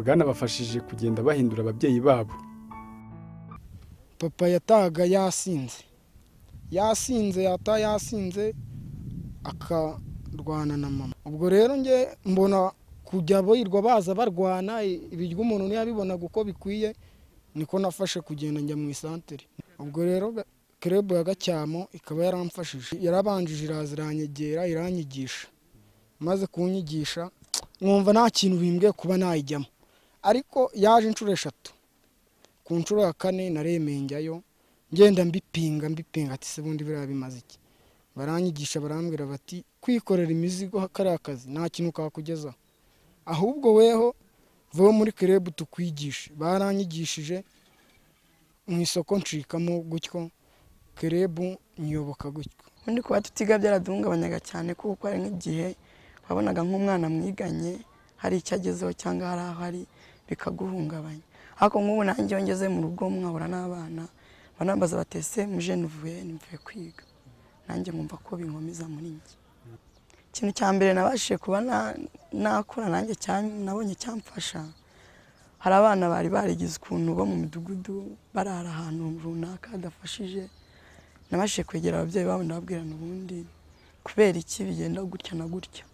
bwanabafashije kugenda bahindura ababyeyi babo. Papa yatahaga yasinze akarwana na mama. Ubwo rero nge mbona kujya boyirwa baza barwana ibiryo umuntu ntiyabibonaga uko bikwiye, niko nafashe kugenda njya mu isantere. Ubwo rero Kerebo ya Gacyamo ikaba yaramfashije, yarabanjije iranyegera iranyigisha, maze kunyigisha nkumva nta kintu bimbwiye kuba nayijyamo, ariko yaje inshuro 3. Ku nshuro ya 4 naremeye njyayo, ngenda mbipinga ati se bundi biriya bimaze iki. Baranyigisha barambwira bati kwikorera imizigo kariya kazi nta kintu kakugezaho, ahubwo weho vuba muri Kerebo tukwigisha. Baranyigishije mu isoko ncikamo gutyo, Kerebo nyoboka gutyo. Undi kuba tutiga byaraduhungabanyaga cyane, kuko ari nk'igihe wabonaga nk'umwana mwiganye hari icyo agezeho cyangwa hari aho ari bikaguhungabanya. Ariko nk'ubu nanjye ngeze mu rugo mwahura n'abana banambaza batese muje nivuye kwiga, nanjye nkumva ko binkomeza muri njye. Ikintu cya mbere nabashije kuba nakora nanjye nabonye cyamfasha, hari abana bari barigize ukuntu bo mu midugudu barara ahantu runaka hadafashije. Nabashije kwegera ababyeyi babo ndababwira n'ubundi kubera iki bigenda gutya na gutya.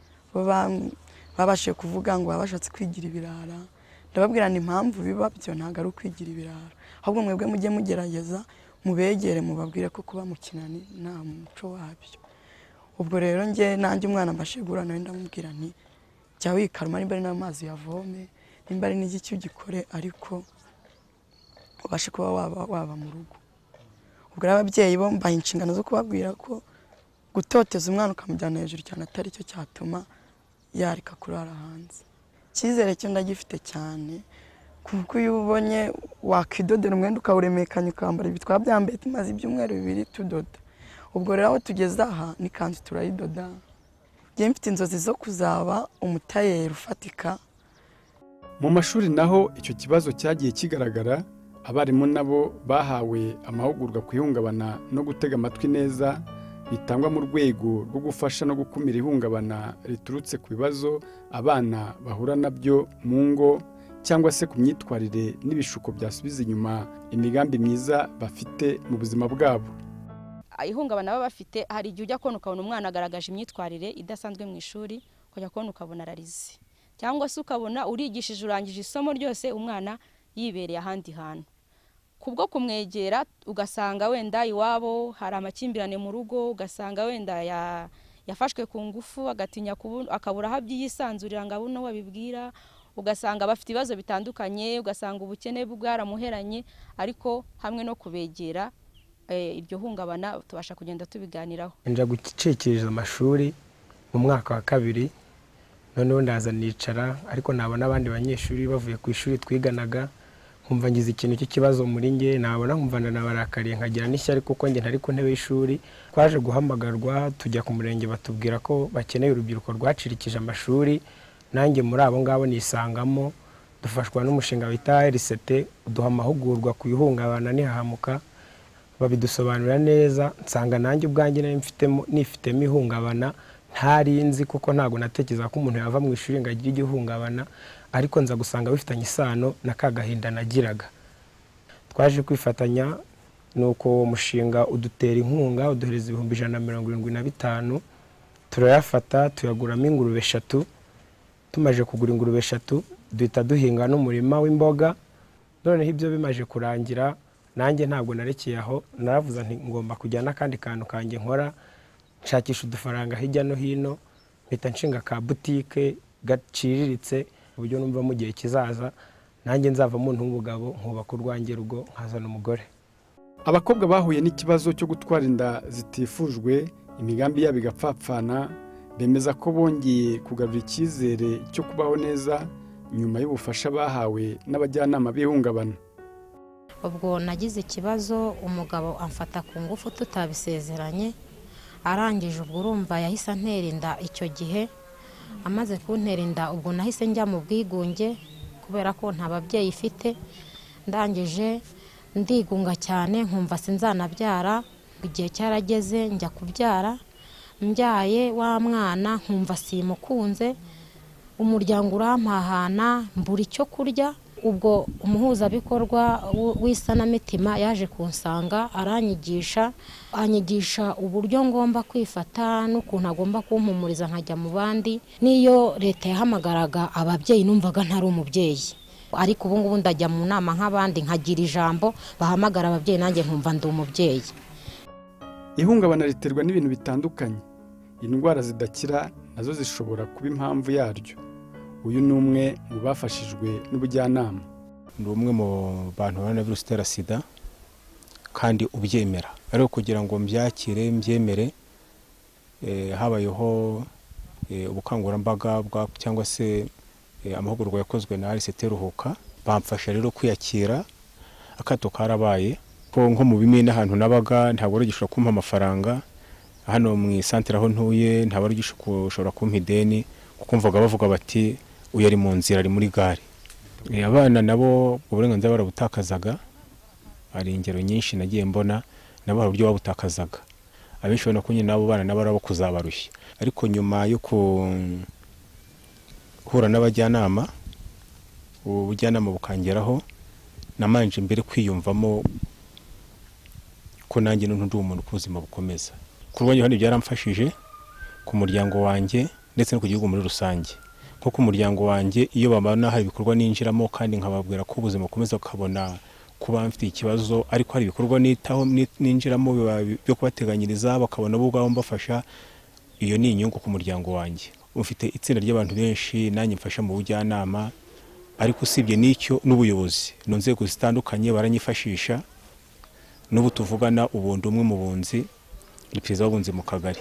Babashije kuvuga ngo babashatse kwigira ibirara, ndababwira impamvu biba byo ntago ari ukwigira ibirara, ahubwo mwebwe mujye mugerageza mubegere mubabwire ko kuba mu kinani nta muco wabyo. Ubwo rero nanjye umwana mbashije guhura nawe ndamubwira nti jya wikaruma, nimba ari n'amazi yavome, nimba ari n'igiki ugikore, ariko ubashe kuba waba mu rugo. Ubwo ababyeyi bo mbaye inshingano zo kubabwira ko gutoteza umwana ukamujyana hejuru cyane atari cyo cyatuma yareka kurara hanze. Icyizere cyo ndagifite cyane, kuko iyo ubonye wakidodera umwenda ukawuremekanya ukambara ibitwa byambaye tumaze ibyumweru 2 tudoda. Ubwo rero aho tugeze aha n'ikanzu turayidoda. Ngiye mfite inzozi zo kuzaba umutayeri ufatika. Mu mashuri naho icyo kibazo cyagiye kigaragara, abarimu nabo bahawe amahugurwa ku ihungabana no gutega amatwi neza bitangwa mu rwego rwo gufasha no gukumira ihungabana riturutse ku bibazo abana bahura nabyo mu ngo cyangwa se ku myitwarire n'ibishuko byasubiza inyuma imigambi myiza bafite mu buzima bwabo. Ihungabana baba bafite, hari igihe ujya kubona ukabona umwana agaragaje imyitwarire idasanzwe mu ishuri, ukajya kubona ukabona ararize, cyangwa se ukabona urigishije urangije isomo ryose umwana yibereye ahandi hantu. Kubwo kumwegera ugasanga wenda iwabo hari amakimbirane mu rugo, ugasanga wenda yafashwe ku ngufu agatinya akabura aho yisanzurira ngo abone wabibwira, ugasanga bafite ibibazo bitandukanye, ugasanga ubukene bwaramuheranye, ariko hamwe no kubegera iryo hungabana tubasha kugenda tubiganiraho. Nja gucikiriza amashuri mu mwaka wa 2, noneho ndaza nicara, ariko nabona abandi banyeshuri bavuye ku ishuri twiganaga, nkumva ngize ikintu cy'ikibazo muri nge, nabona nkumva nabarakariye nkagira n'ishyari kuko nge ntari ku ntebe y'ishuri. Twaje guhamagarwa tujya ku murenge batubwira ko bakeneye urubyiruko rwacirikije amashuri, nanjye muri abo ngabo nisangamo. Dufashwa n'umushinga wita RCT uduha amahugurwa ku ihungabana n'ihahamuka, babidusobanurira neza. Nsanga nanjye ubwanjye nifitemo ihungabana ntari nzi, kuko ntago natekereza ko umuntu yava mu ishuri ngo agire igihungabana, ariko nza gusanga bifitanye isano na kagahinda nagiraga. Twaje kwifatanya nuko uwo mushinga udutera inkunga, uduhereza 175,000, turayafata tuyaguramo ingurube 3. Tumaje kugura ingurube 3 duhita duhinga n'umurima w'imboga. Noneho ibyo bimaje kurangira, nanjye ntabwo narekeye aho, naravuze nti ngomba kujyana kandi kantu kanjye nkora, nshakisha udufaranga hirya no hino, mpita nshinga ka boutique gaciriritse, uburyo numva mu gihe kizaza nanjye nzava mu ntungugabo nkubaka urwanjye rugo nkazana umugore. Abakobwa bahuye n'ikibazo cyo gutwara inda zitifujwe, imigambi yabo igapfapfana, bemeza ko bongeye kugarura icyizere cyo kubaho neza nyuma y'ubufasha bahawe n'abajyanama b'ihungabana. Ubwo nagize ikibazo, umugabo amfata ku ngufu tutabisezeranye, arangije ubwo urumva yahise antera inda. Icyo gihe amaze kuntera inda, ubwo nahise njya mu bwigunge kubera ko nta babyeyi ifite. Ndangije ndigunga cyane, nkumva sinzanabyara. Igihe cyarageze njya kubyara, mbyaye wa mwana nkumva simukunze. umuryango urampahana mbura icyo kurya. Ubwo umuhuzabikorwa w'isanamitima yaje kunsanga anyigisha uburyo ngomba kwifata n'ukuntu agomba kumpumuriza nkajya mu bandi. N'iyo leta yahamagaraga ababyeyi numvaga ntari umubyeyi, ariko ubu ngubu ndajya mu nama nk'abandi nkagira ijambo, bahamagara ababyeyi nanjye nkumva ndi umubyeyi. Ihungabana riterwa n'ibintu bitandukanye. Indwara zidakira nazo zishobora kuba impamvu yaryo. Uyu ni umwe mu bafashijwe n'ubujyanama. Ndi umwe mu bantu bana virusi itera sida kandi ubyemera, ariko kugira ngo mbyemere habayeho ubukangurambaga cyangwa se amahugurwa yakozwe na ARCT Ruhuka. Bamfasha rero kwiyakira, akato karabaye ko nko mu bimene ahantu nabaga ntabwo rugishobora kumpa amafaranga. Hano mu isantere aho ntuye ntabwo rugishobora kumpa ideni, kuko mvuga bavuga bati uyu ari mu nzira, ari muri gare. Abana nabo uburenganzira barabutakazaga, hari ingero nyinshi nagiye mbona nabo hari uburyo babutakazaga. Abenshi ubona ko nyine nabo bana nabo arabo kuzabarushya, ariko nyuma yo guhura n'abajyanama, ubujyanama bukangeraho, namanje imbere kwiyumvamo ko nanjye ndi umuntu ku buzima bukomeza. Kurwanya hano byaramfashije ku muryango wanjye ndetse no ku gihugu muri rusange. Kuko umuryango wanjye iyo babana hari ibikorwa ninjiramo kandi nkababwira ko ubuzima bukomeza, ukabona kuba mfite ikibazo ariko hari ibikorwa nitaho ninjiramo byo kubateganyiriza, bakabona bo ubwabo mbafasha, iyo ni inyungu ku muryango wanjye. Ufite itsinda ry'abantu benshi nanjye mfasha mu bujyanama, ariko usibye n'icyo n'ubuyobozi no nzego zitandukanye baranyifashisha. N'ubu tuvugana ubundi umwe mu bunzi ni perezida w'ubunzi mu kagari.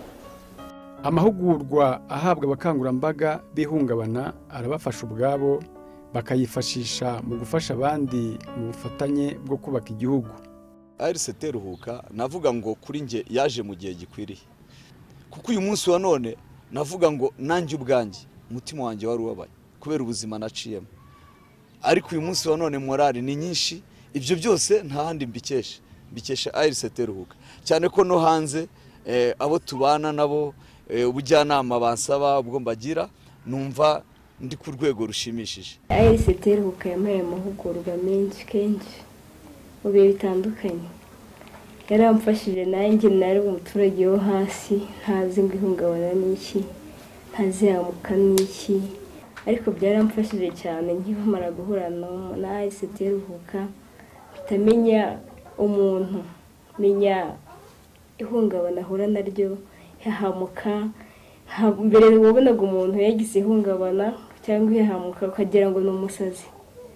Amahugurwa ahabwa abakangurambaga b'ihungabana arabafasha ubwabo, bakayifashisha mu gufasha abandi mu bufatanye bwo kubaka igihugu. ARCT Ruhuka navuga ngo kuri nge yaje mu gihe gikwiriye, kuko uyu munsi wa none navuga ngo nanjye ubwanjye umutima wanjye wari ubabaye kubera ubuzima naciyemo, ariko uyu munsi wa none morale ni nyinshi. Ibyo byose nta handi mbikesha ARCT Ruhuka, cyane ko no hanze abo tubana nabo ubujyanama bansaba ubwo mbagira numva ndi ku rwego rushimishije. ARCT Ruhuka yampaye amahugurwa menshi kenshi mu bihe bitandukanye. Yaramfashije nanjye nari umuturage wo hasi, ntazi ngo ihungabana n'iki, ntazi yamuka n'iki, ariko byaramfashije cyane nkimara guhura na ARCT Ruhuka. Bitamenya umuntu, menya ihungabana ahura naryo, yahamuka. Mbere wabonaga umuntu yagize ihungabana cyangwa yahamuka ukagira ngo ni umusazi.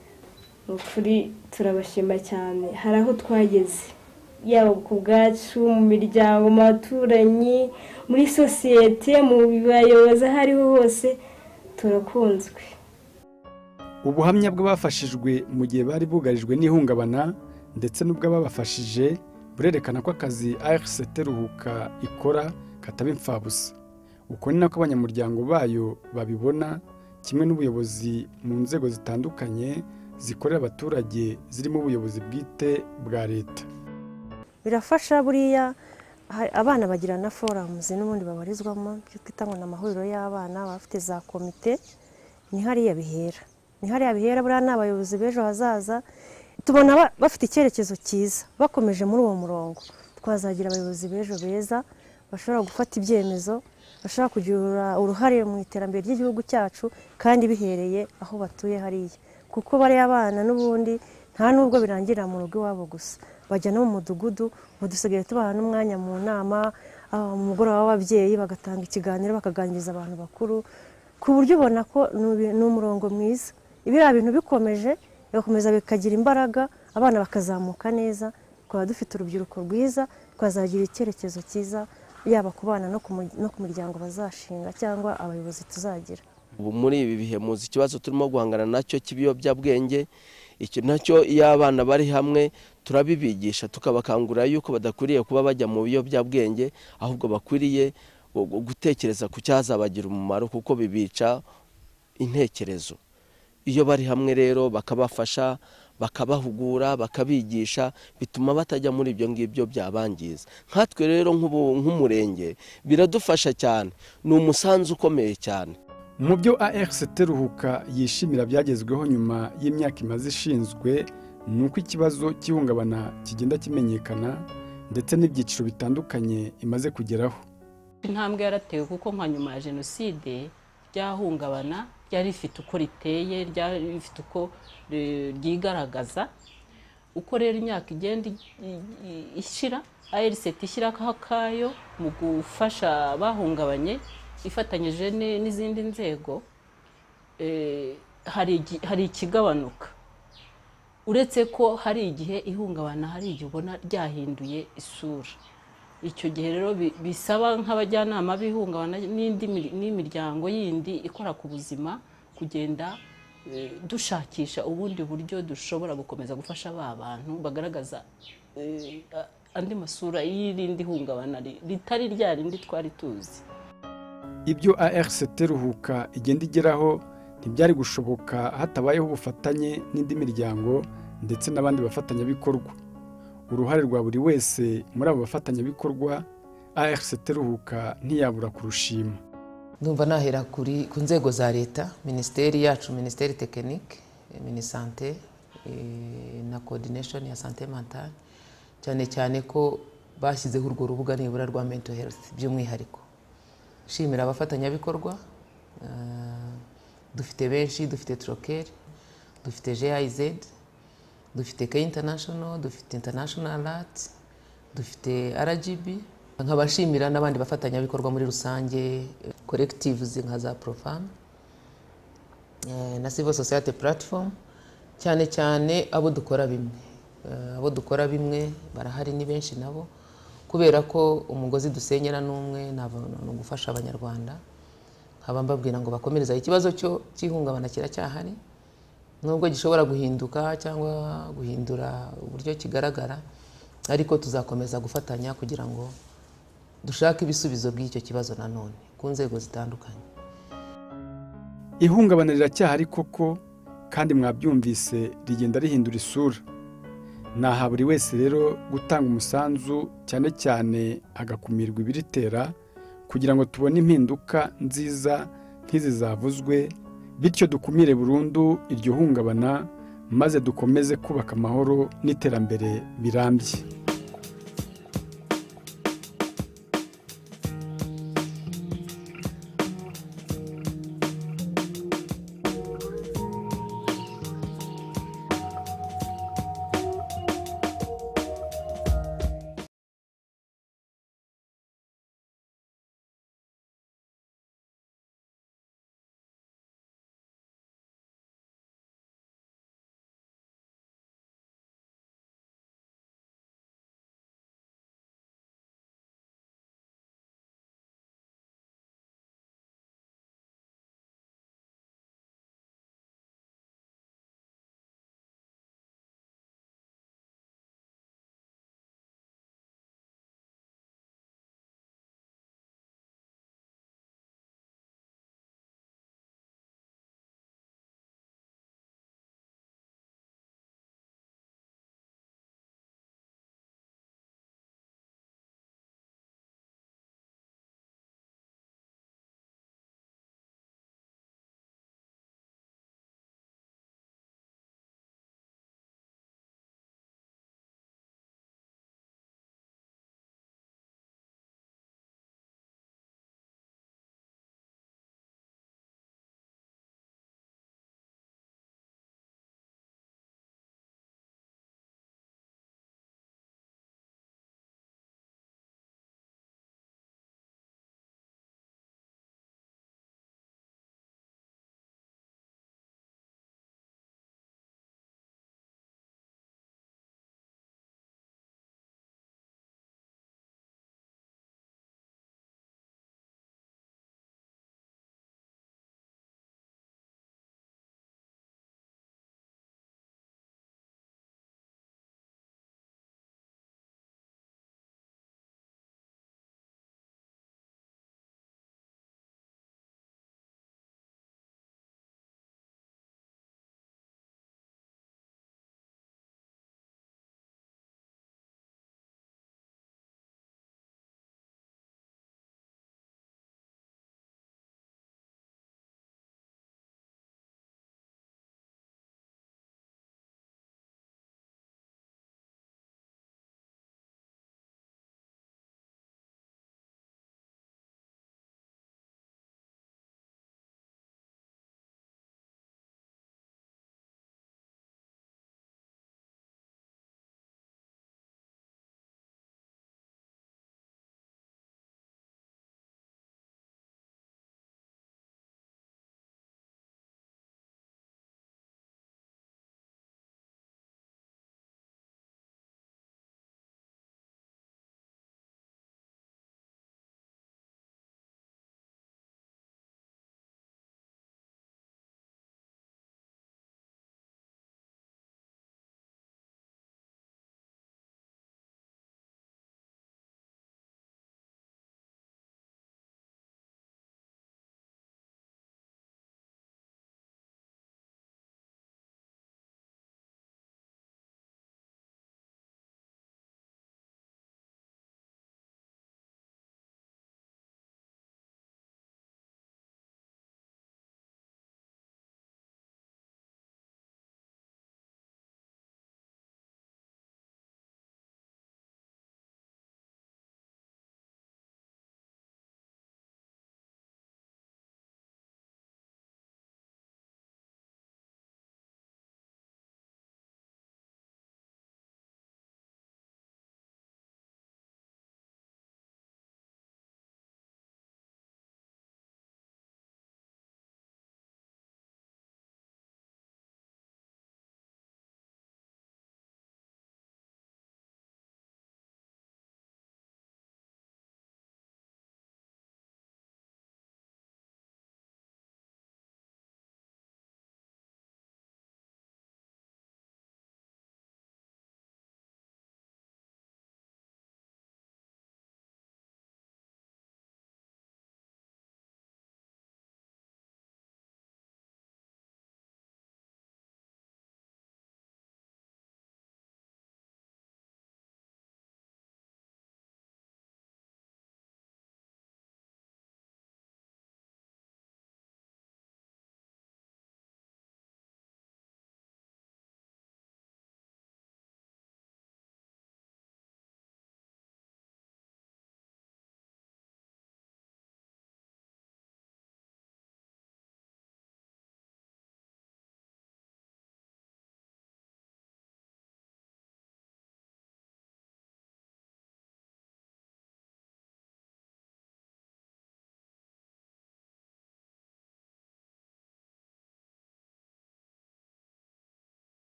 Ukuri turabashima cyane, hari aho twageze, yaba ku bwacu, mu miryango, mu baturanyi, muri sosiyete, mu bayobozi, aho ariho hose turakunzwe. Ubuhamya bw'abafashijwe mu gihe bari bugarijwe n'ihungabana ndetse n'ubw'ababafashije burerekana ko akazi ARCT Ruhuka ikora kataba imfabusa. Uko ni nako abanyamuryango bayo babibona, kimwe n'ubuyobozi mu nzego zitandukanye zikorera abaturage zirimo ubuyobozi bwite bwa leta. Birafasha buriya abana bagira na forums n'ubundi babarizwamo, byo twita ngo n'amahuriro y'abana, bafite za komite. Ni hariya bihera buriya n'abayobozi b'ejo hazaza. Tubona bafite icyerekezo cyiza, bakomeje muri uwo murongo twazagira abayobozi b'ejo beza bashobora gufata ibyemezo, bashobora kugira uruhare mu iterambere ry'igihugu cyacu, kandi bihereye aho batuye hariya. Kuko bari abana n'ubundi nta nubwo birangirira mu rugo iwabo gusa, bajya no mu mudugudu. Dusigaye tubaha n'umwanya mu nama, mu mugoroba w'ababyeyi bagatanga ikiganiro, bakaganiriza abantu bakuru, ku buryo ubona ko ni umurongo mwiza. Ibiriya bintu bikomeje bigakomeza bikagira imbaraga, abana bakazamuka neza, twaba dufite urubyiruko rwiza, twazagira icyerekezo cyiza, yaba ku bana no ku muryango bazashinga cyangwa abayobozi tuzagira. Ubu muri ibi bihe muzi ikibazo turimo guhangana nacyo cy'ibiyobyabwenge. Icyo nacyo iyo abana bari hamwe turabibigisha, tukabakangurira yuko badakwiriye kuba bajya mu biyobyabwenge, ahubwo bakwiriye gutekereza ku cyazabagira umumaro, kuko bibica intekerezo. Iyo bari hamwe rero bakabafasha, bakabahugura, bakabigisha, bituma batajya muri ibyo ngibyo byabangiza. Nkatwe rero nk'umurenge biradufasha cyane, ni umusanzu ukomeye cyane. mu byo ARCT Ruhuka yishimira byagezweho nyuma y'imyaka imaze ishinzwe ni uko ikibazo cy'ihungabana kigenda kimenyekana ndetse n'ibyiciro bitandukanye imaze kugeraho. Intambwe yaratewe kuko nka nyuma ya jenoside ryahungabana ryari rifite uko riteye, ryari rifite uko ryigaragaza. Uko rero imyaka igenda ishira, ARCT ishyiraho akayo mu gufasha abahungabanye ifatanyije n'izindi nzego, hari ikigabanuka. Uretse ko hari igihe ihungabana hari igihe ubona ryahinduye isura. Icyo gihe rero bisaba nk'abajyanama b'ihungabana n'imiryango yindi ikora ku buzima kugenda dushakisha ubundi buryo dushobora gukomeza gufasha ba bantu bagaragaza andi masura y'irindi hungabana ritari rya rindi twari tuzi. Ibyo ARCT Ruhuka igenda igeraho ntibyari gushoboka hatabayeho ubufatanye n'indi miryango ndetse n'abandi bafatanyabikorwa. Uruhare rwa buri wese muri abo bafatanyabikorwa ARCT Ruhuka ntiyabura kurushima. Ndumva nahera ku nzego za leta, minisiteri yacu, minisiteri tekinike, minisante na coordination ya santé mentale, cyane ko bashyizeho urwo rubuga nibura rwa mental health by'umwihariko. Shimira abafatanyabikorwa, dufite benshi, dufite Troker, dufite GIZ, dufite K International, dufite International Alert, dufite RGB, nkabashimira n'abandi bafatanyabikorwa muri rusange, collectives nka za Profam na Civil Society Platform, cyane abo dukora bimwe barahari ni benshi nabo, kubera ko umugozi dusenyera n'umwe no gufasha abanyarwanda. Nkaba mbabwira ngo bakomereza ikibazo cyo cyihungabana kiracyahari, nubwo gishobora guhinduka cyangwa guhindura uburyo kigaragara, ariko tuzakomeza gufatanya kugira ngo dushake ibisubizo by'icyo kibazo nanone ku nzego zitandukanye. Ihungabana riracyahari koko, kandi mwabyumvise rigenda rihindura isura. Naha buri wese rero gutanga umusanzu, cyane agakumirwa ibiritera, kugira ngo tubone impinduka nziza nk'izi zavuzwe, bityo dukumire burundu iryo hungabana, maze dukomeze kubaka amahoro n'iterambere birambye.